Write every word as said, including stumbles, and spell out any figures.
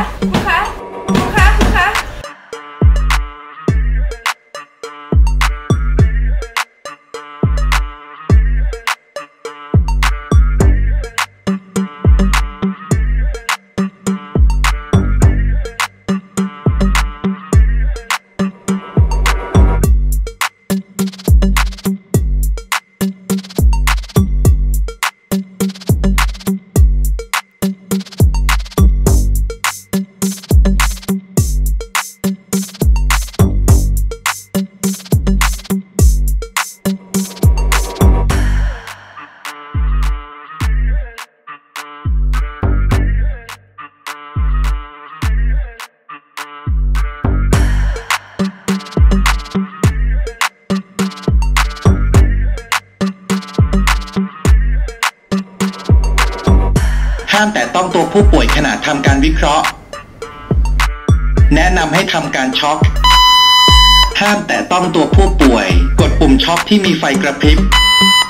คุณคะคุณคะคุณคะห้ามแตะต้องตัวผู้ป่วยขณะทำการวิเคราะห์แนะนำให้ทำการช็อคห้ามแตะต้องตัวผู้ป่วยกดปุ่มช็อคที่มีไฟกระพริบ